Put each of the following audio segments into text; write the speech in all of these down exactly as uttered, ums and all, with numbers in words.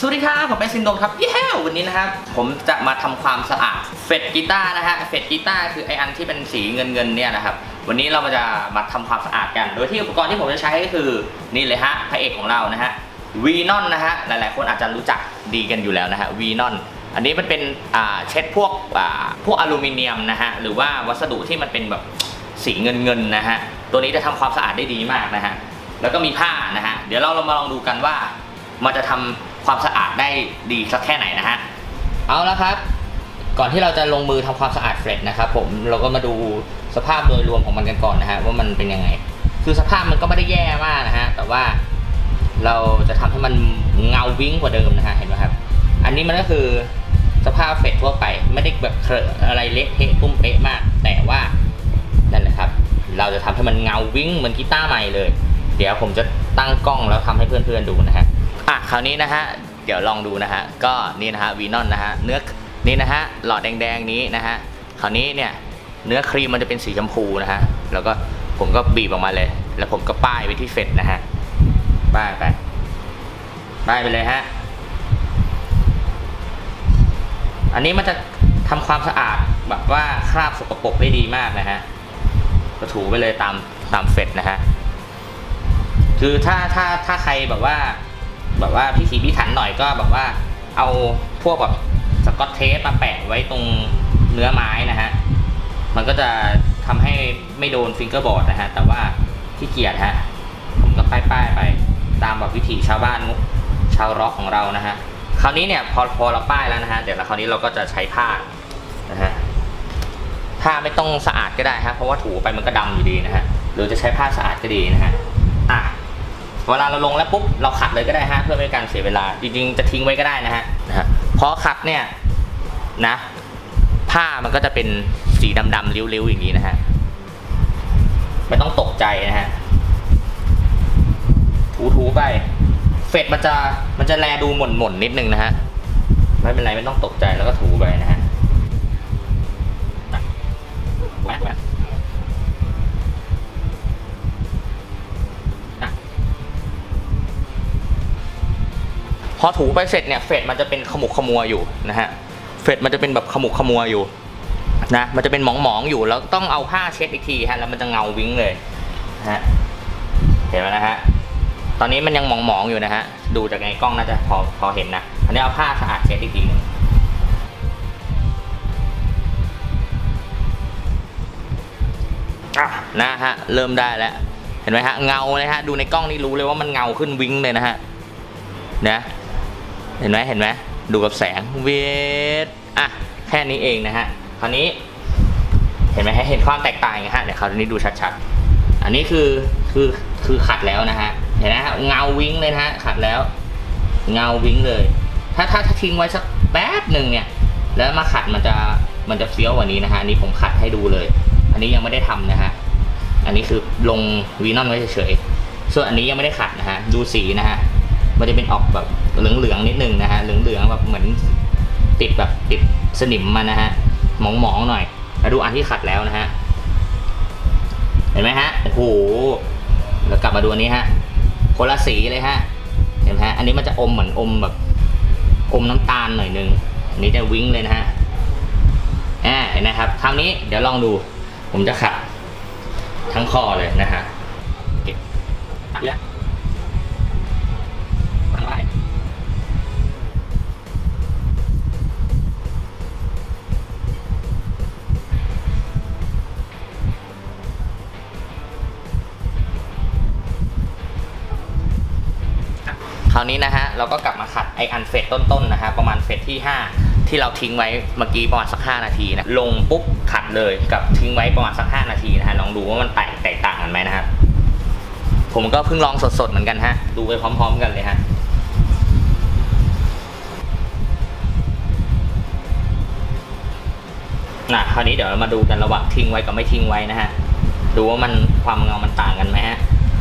สวัสดีครับผมเป็นซินโดมครับเย้วันนี้นะครับผมจะมาทำความสะอาดเฟดกีตาร์นะฮะเฟดกีตาร์คือไออันที่เป็นสีเงินเงินเนี่ยนะครับวันนี้เรามาจะมาทำความสะอาดกันโดยที่อุปกรณ์ที่ผมจะใช้ก็คือนี่เลยฮะพระเอกของเรานะฮะวีนอนนะฮะหลายๆคนอาจจะรู้จักดีกันอยู่แล้วนะฮะวีนอนอันนี้มันเป็นอ่าเช็ดพวกอ่าพวกอลูมิเนียมนะฮะหรือว่าวัสดุที่มันเป็นแบบสีเงินเงินนะฮะตัวนี้จะทำความสะอาดได้ดีมากนะฮะแล้วก็มีผ้านะฮะเดี๋ยวเราเรามาลองดูกันว่ามันจะทำความสะอาดได้ดีสักแค่ไหนนะฮะเอาละครับก่อนที่เราจะลงมือทำความสะอาดเฟรดนะครับผมเราก็มาดูสภาพโดยรวมของมันกันก่อนนะฮะว่ามันเป็นยังไงคือสภาพมันก็ไม่ได้แย่มากนะฮะแต่ว่าเราจะทำให้มันเงาวิ่งกว่าเดิมนะฮะเห็นไหมครับอันนี้มันก็คือสภาพเฟรดทั่วไปไม่ได้แบบเคลอะอะไรเละเทะตุ้มเป๊ะมากแต่ว่านั่นแหละครับเราจะทำให้มันเงาวิ่งเหมือนกีตาร์ใหม่เลยเดี๋ยวผมจะตั้งกล้องแล้วทำให้เพื่อนๆดูนะฮะอ่ะคราวนี้นะฮะเดี๋ยวลองดูนะฮะก็นี่นะฮะวีนอนนะฮะเนื้อนี่นะฮะหลอดแดงๆนี้นะฮะคราวนี้เนี่ยเนื้อครีมมันจะเป็นสีชมพูนะฮะแล้วก็ผมก็บีบออกมาเลยแล้วผมก็ป้ายไปที่เฟดนะฮะป้ายไปป้ายไปเลยฮะอันนี้มันจะทำความสะอาดแบบว่าคราบสกปรกได้ดีมากนะฮะก็ถูไปเลยตามตามเฟดนะฮะคือถ้าถ้าถ้าใครแบบว่าแบบว่าพิถีพิถันหน่อยก็แบบว่าเอาพวกแบบสกอตเทปมาแปะไว้ตรงเนื้อไม้นะฮะมันก็จะทำให้ไม่โดนฟิงเกอร์บอร์ดนะฮะแต่ว่าขี้เกียจฮะผมก็ป้ายป้ายไปตามแบบวิถีชาวบ้านชาวร็อกของเรานะฮะคราวนี้เนี่ยพอพอเราป้ายแล้วนะฮะเดี๋ยวคราวนี้เราก็จะใช้ผ้านะฮะผ้าไม่ต้องสะอาดก็ได้ฮะเพราะว่าถูไปมันก็ดำอยู่ดีนะฮะหรือจะใช้ผ้าสะอาดก็ดีนะฮะอ่ะเวลาเราลงแล้วปุ๊บเราขัดเลยก็ได้ฮะเพื่อไม่ให้การเสียเวลาจริงๆจะทิ้งไว้ก็ได้นะฮะนะฮะพอขัดเนี่ยนะผ้ามันก็จะเป็นสีดำๆริ้วๆอย่างนี้นะฮะไม่ต้องตกใจนะฮะถูๆไปเฟดมันจะมันจะแลดูหม่นๆนิดนึงนะฮะไม่เป็นไรไม่ต้องตกใจแล้วก็ถูไปนะฮะพอถูไปเสร็จเนี่ยเฟดมันจะเป็นขมุกขมัวอยู่นะฮะเฟดมันจะเป็นแบบขมุกขมัวอยู่นะมันจะเป็นหมองๆอยู่แล้วต้องเอาผ้าเช็ดอีกทีฮะแล้วมันจะเงาวิ่งเลยนะฮะเห็นไหมนะฮะตอนนี้มันยังหมองๆอยู่นะฮะดูจากในกล้องน่าจะพอพอเห็นนะอันนี้เอาผ้าสะอาดเช็ดอีกทีนึงอ่ะนะฮะเริ่มได้แล้วเห็นไหมฮะเงาเลยฮะดูในกล้องนี่รู้เลยว่ามันเงาขึ้นวิ่งเลยนะฮะนะเห็นไหมเห็นไหมดูกับแสงเวทอ่ะแค่นี้เองนะฮะคราวนี้เห็นไหมฮะเห็นความแตกต่างไงฮะเดี๋ยวคราวนี้ดูชัดๆอันนี้คือคือคือขัดแล้วนะฮะเห็นไหมฮะเงาวิ่งเลยนะฮะขัดแล้วเงาวิ่งเลยถ้าถ้าถ้าทิ้งไว้สักแป๊บหนึ่งเนี่ยแล้วมาขัดมันจะมันจะเฟี้ยวกว่านี้นะฮะอันนี้ผมขัดให้ดูเลยอันนี้ยังไม่ได้ทำนะฮะอันนี้คือลงวีนอนไว้เฉยๆส่วนอันนี้ยังไม่ได้ขัดนะฮะดูสีนะฮะมันจะเป็นออกแบบเหลืองๆนิดนึงนะฮะเหลืองๆแบบเหมือนติดแบบติดสนิมมานะฮะหมองๆหน่อยแล้วดูอันที่ขัดแล้วนะฮะเห็นไหมฮะโอ้โหแล้วกลับมาดูอันนี้ฮะคนละสีเลยฮะเห็นไหมฮะอันนี้มันจะอมเหมือนอมแบบอมน้ำตาลหน่อยนึงอันนี้จะวิ่งเลยนะฮะอ่าเห็นไหมครับคราวนี้เดี๋ยวลองดูผมจะขัดทั้งคอเลยนะฮะเก็บตัดแล้วคราวนี้นะฮะเราก็กลับมาขัดไออันเฟดต้นๆนะฮะประมาณเฟดที่ห้าที่เราทิ้งไว้เมื่อกี้ประมาณสักห้านาทีนะลงปุ๊บขัดเลยกับทิ้งไว้ประมาณสักห้านาทีนะฮะลองดูว่ามันแตกแตกต่างกันไหมนะครับผมก็เพิ่งลองสดๆเหมือนกันฮะดูไปพร้อมๆกันเลยฮะนะคราวนี้เดี๋ยวเรามาดูกันระหว่างทิ้งไว้กับไม่ทิ้งไว้นะฮะดูว่ามันความเงามันต่างกันไหมฮะ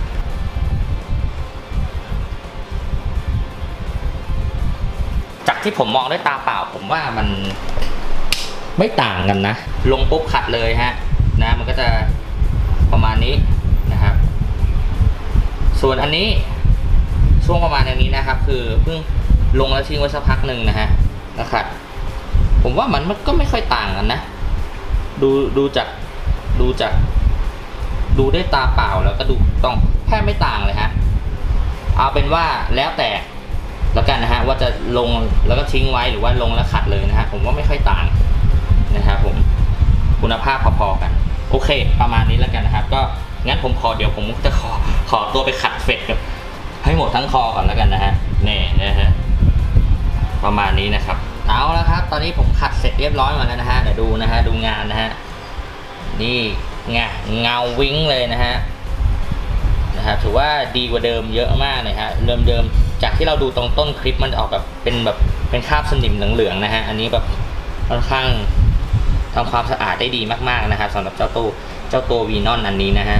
จากที่ผมมองด้วยตาเปล่าผมว่ามันไม่ต่างกันนะลงปุ๊บขัดเลยฮะนะมันก็จะประมาณนี้นะครับส่วนอันนี้ช่วงประมาณอย่างนี้นะครับคือเพิ่งลงแล้วทิ้งไว้สักพักหนึ่งนะฮะแล้วขัดผมว่ามันก็ไม่ค่อยต่างกันนะดูดูจากดูจากดูด้วยตาเปล่าแล้วก็ดูต้องแทบไม่ต่างเลยฮะเอาเป็นว่าแล้วแต่แล้วกันนะฮะว่าจะลงแล้วก็ทิ้งไว้หรือว่าลงแล้วขัดเลยนะฮะผมว่าไม่ค่อยต่างนะครับผมคุณภาพพอๆกันโอเคประมาณนี้แล้วกันนะครับก็งั้นผมขอเดี๋ยวผมจะขอขอตัวไปขัดเฟดกับให้หมดทั้งคอก่อนแล้วกันนะฮะนี่นะฮะประมาณนี้นะครับเอาแล้วครับตอนนี้ผมขัดเสร็จเรียบร้อยมาแล้วนะฮะเดี๋ยวดูนะฮะดูงานนะฮะนี่ไงเงาวิ้งเลยนะฮะนะฮะถือว่าดีกว่าเดิมเยอะมากเลยฮะเดิมเดิมจากที่เราดูตรงต้นคลิปมันออกแบบเป็นแบบเป็นคราบสนิมเหลืองๆนะฮะอันนี้แบบค่อนข้างทำความสะอาดได้ดีมากๆนะครับสำหรับเจ้าตัวเจ้าตัววีนอนอันนี้นะฮะ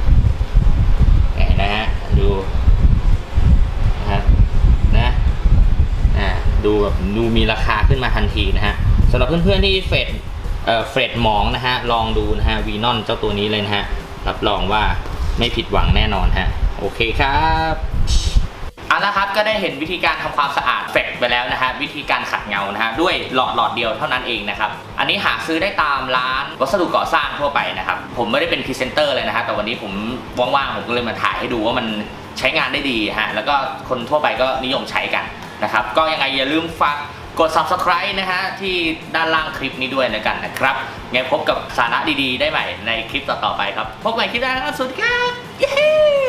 นะฮะดูนะฮะนะอ่าดูแบบดูมีราคาขึ้นมาทันทีนะฮะสำหรับเพื่อนๆที่เฟดเอ่อเฟดหมองนะฮะลองดูนะฮะวีนอนเจ้าตัวนี้เลยนะฮะรับรองว่าไม่ผิดหวังแน่นอนฮะโอเคครับเอาละครับก็ได้เห็นวิธีการทำความสะอาดเฟดไปแล้วนะฮะวิธีการขัดเงานะฮะด้วยหลอดหลอดเดียวเท่านั้นเองนะครับอันนี้หาซื้อได้ตามร้านวัสดุก่อสร้างทั่วไปนะครับผมไม่ได้เป็นพรีเซนเตอร์เลยนะฮะแต่วันนี้ผมว่างๆผมก็เลยมาถ่ายให้ดูว่ามันใช้งานได้ดีฮะแล้วก็คนทั่วไปก็นิยมใช้กันนะครับก็ยังไงอย่าลืมฝากกด ซับสไครบ์ นะฮะที่ด้านล่างคลิปนี้ด้วยนะกันนะครับไงพบกับสาระดีๆได้ใหม่ในคลิปต่อๆไปครับพบกันคลิปหน้าสวัสดีครับ